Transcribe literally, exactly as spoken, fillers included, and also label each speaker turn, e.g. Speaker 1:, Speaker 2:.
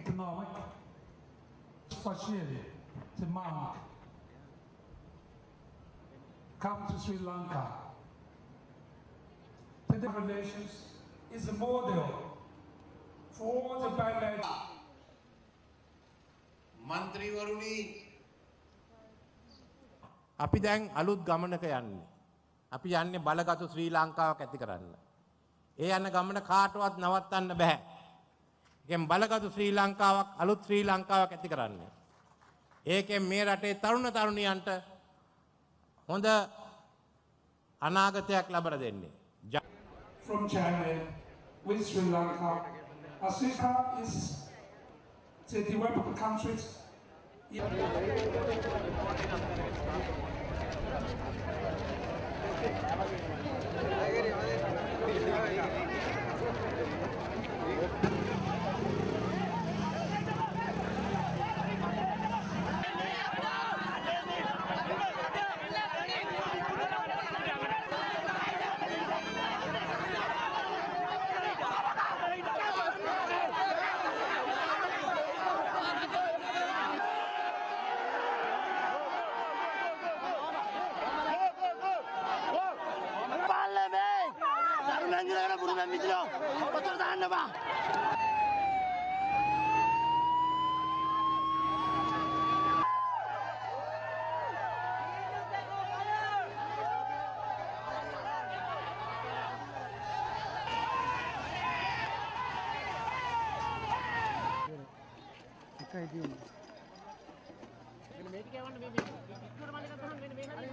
Speaker 1: economic facility to mount. Come to Sri Lanka. The relations is a model for all the bilateral.
Speaker 2: Mantri Varuni.
Speaker 3: අපි දැන් අලුත් ගමනක යන්නේ. අපි යන්නේ බලගතු ශ්‍රී ලංකාවක් ඇති කරන්න. ඒ යන ගමන කාටවත් නවත්තන්න බෑ. ඒකෙන් බලගතු ශ්‍රී ලංකාවක් අලුත් ශ්‍රී ලංකාවක් ඇති කරන්න. ඒකෙන් මේ රටේ තරුණ තරුණියන්ට හොඳ අනාගතයක් ලබා දෙන්නේ.
Speaker 1: From China with Sri Lanka, Africa is the developed countries.
Speaker 4: මේක කියවන්න මේ පිටුර මල්ලකට ගහන්න මෙන්න මේක